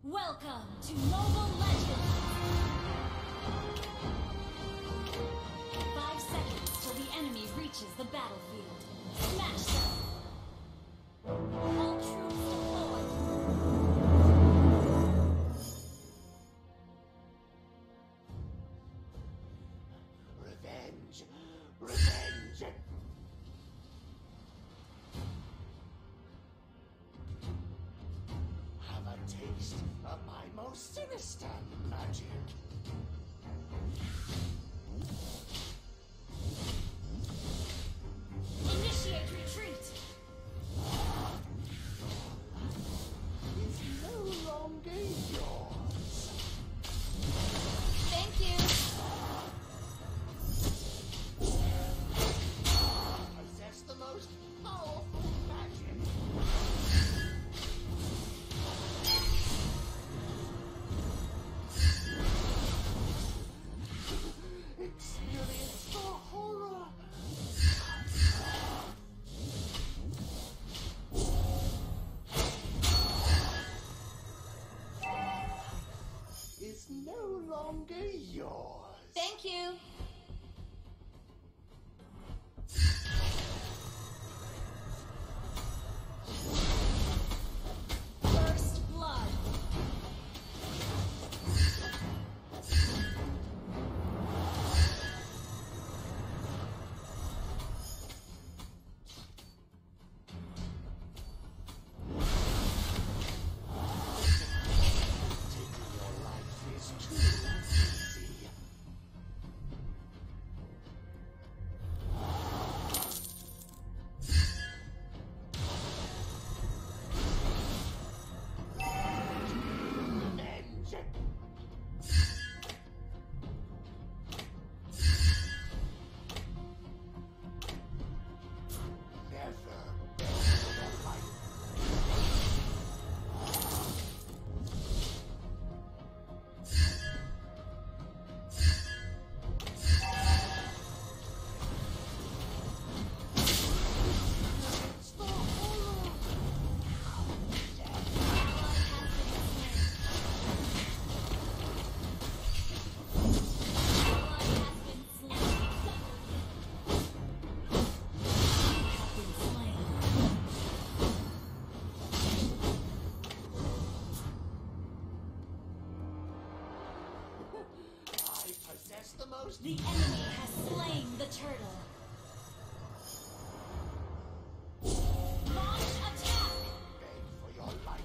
Welcome to Mobile Legends! 5 seconds till the enemy reaches the battlefield. Smash them! All troops deployed! Revenge! Revenge! Have a taste of my most sinister magic. Initiate retreat! Is no longer yours. Thank you! Possess the most powerful magic. Experience the horror. Is no longer yours. Thank you! First blood! Taking your life is too easy. Revenge. Never beg for your life. It's the horror. I possess the most The enemy has slain the turtle. Launch attack! beg for your life.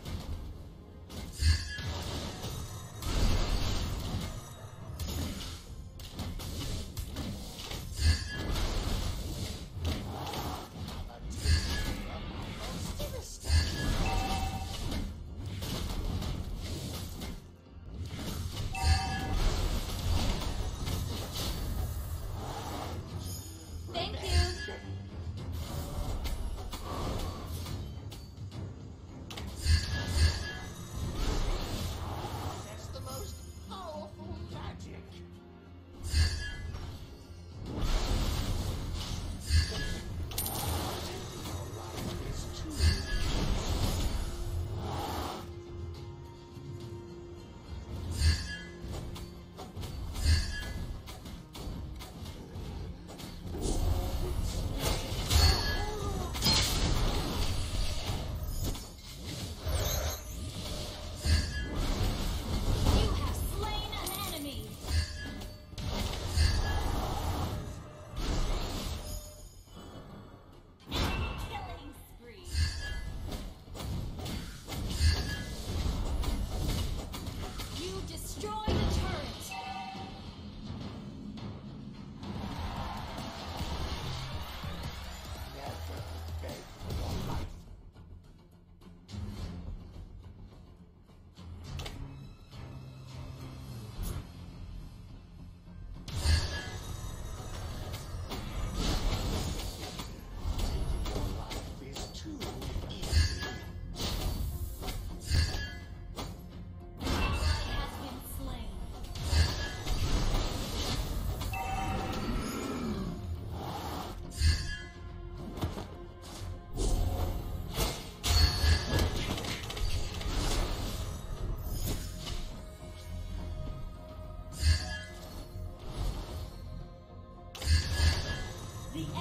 Have a taste of my most sinister.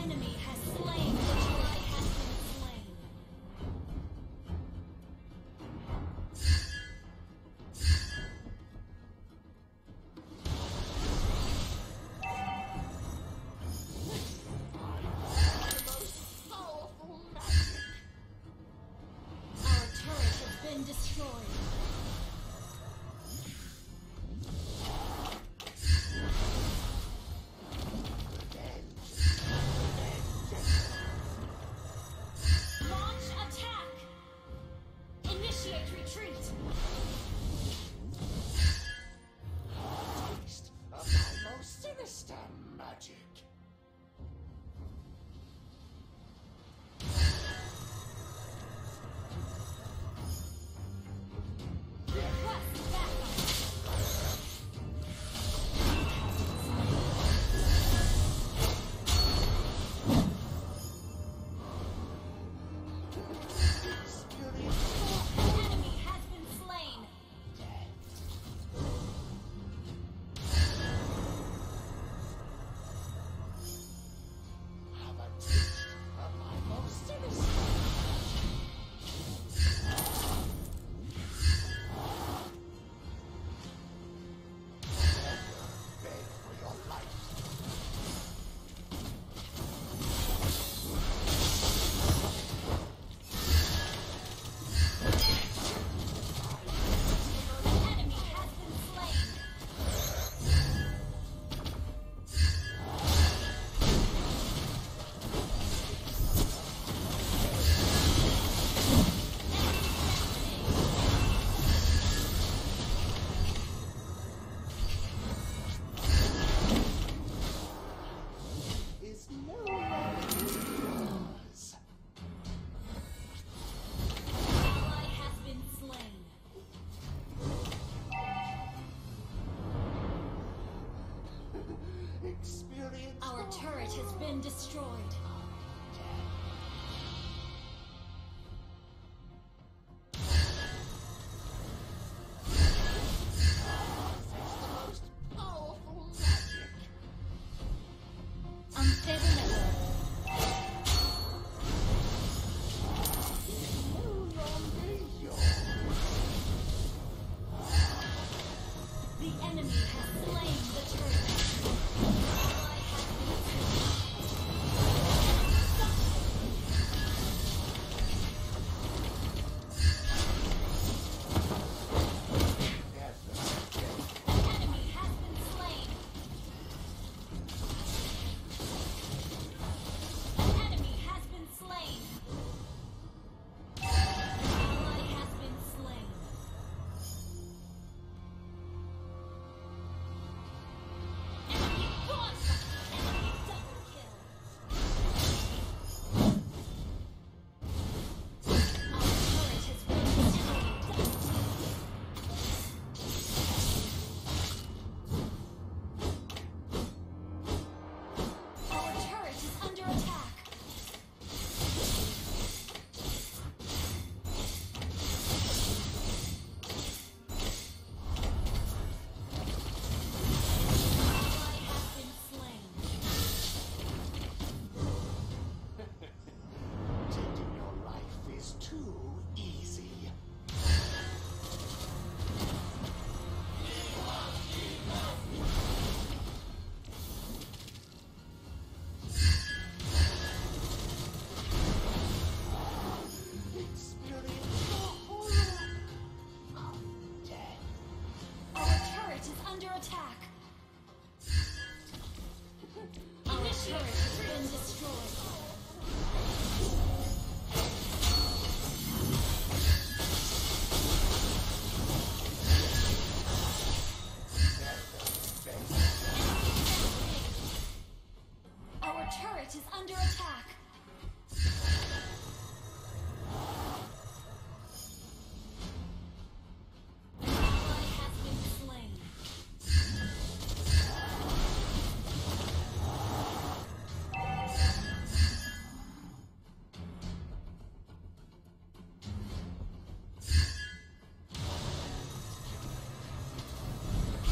enemy has slain. The ally has been slain. Powerful magic. Our turret has been destroyed. Launch attack! Initiate retreat! Taste of my most sinister magic. Request backup! Experience An enemy has been slain! have a taste of my most sinister. Beg for your life. An enemy has been slain! Is no longer yours. Ally has been slain. Experience Our turret has been destroyed. the most powerful magic. Unstable network. No longer yours. The enemy has slain the turret. Ally has been slain. An enemy has been slain. An enemy has been slain. Ally has been slain. Enemy gone! Enemy double kill. Our turret has been destroyed. Our turret is under attack. Ally has been slain. Taking your life is too easy. Experience the horror of death. Our turret is under attack. Our turret has been destroyed. Our turret is under attack. An ally has been slain.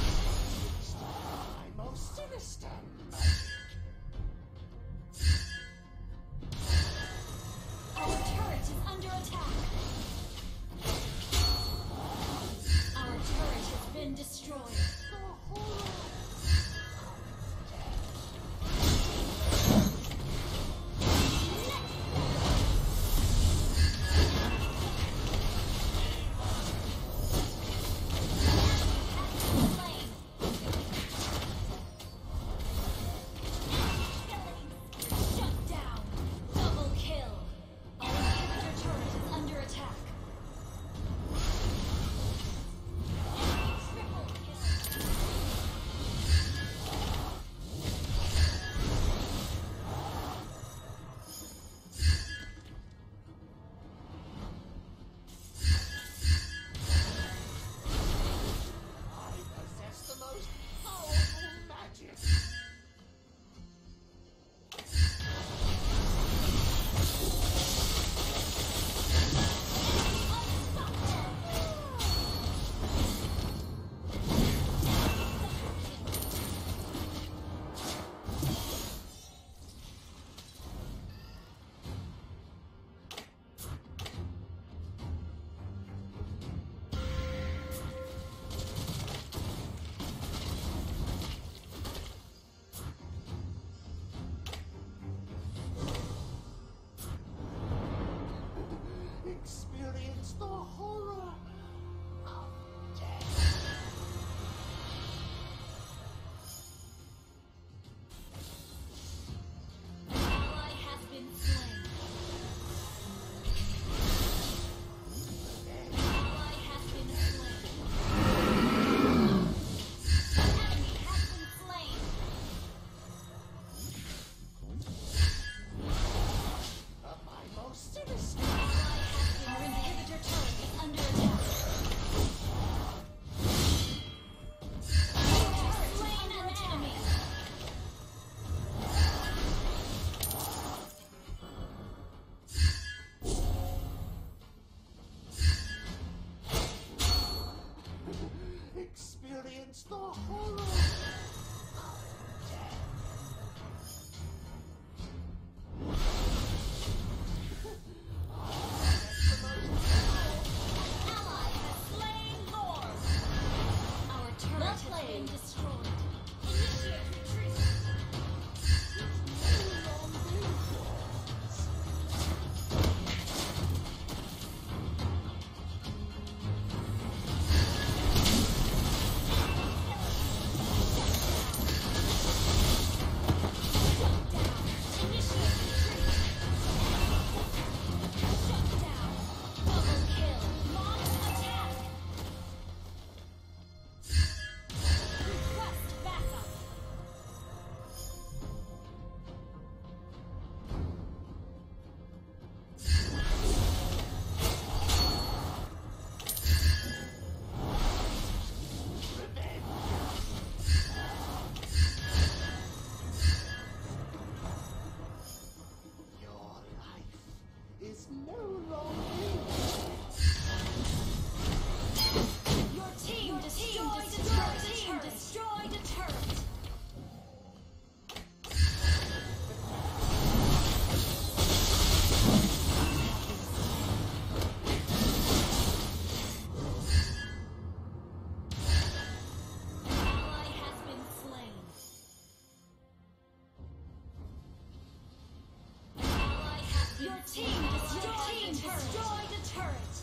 My most sinister magic. Your team destroyed a turret.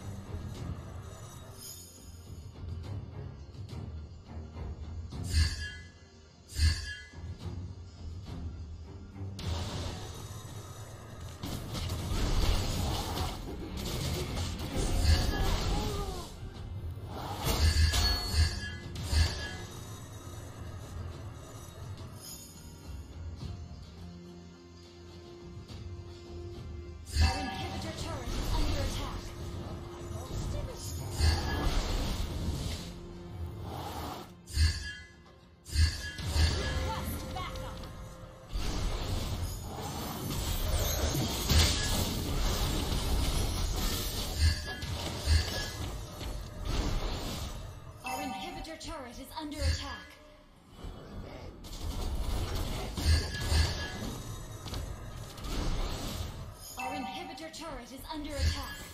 Turret is under attack. Our inhibitor turret is under attack.